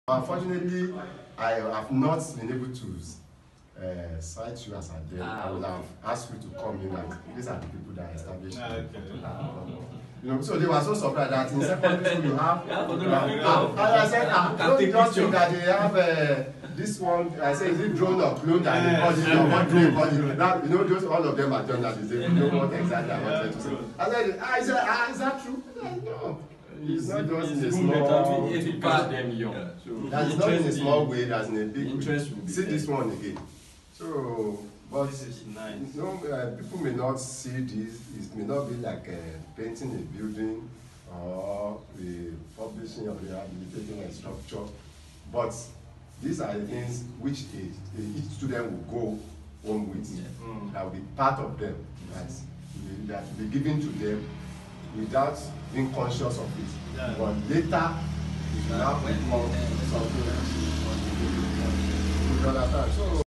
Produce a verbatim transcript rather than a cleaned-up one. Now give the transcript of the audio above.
Unfortunately, I have not been able to uh, cite you as a dead. I would have asked you to come in, like these are the people that established. Ah, okay. You know, so they were so surprised that in secondary school you have. Yeah, you have and I said, ah, don't just think that they have uh, this one. I said, is it drone or clone that they call it or what they call it? That, you know, those all of them are journalists. They know what exactly I wanted to say. I said, ah, I said, ah, is that true? Said, no. It's not just in a small way. them young. Yeah. So that's not in a small way, that's in a big interest way. Will be see there. This one again. So, but this is nice. No, uh, people may not see this. It may not be like uh, painting a building or uh, publishing or rehabilitating a structure. But these are the things which a, a, each student will go home with. Yeah. Mm. That will be part of them. Right? That will be given to them without being conscious of it. Yeah. But later, it will now become something else. You understand? So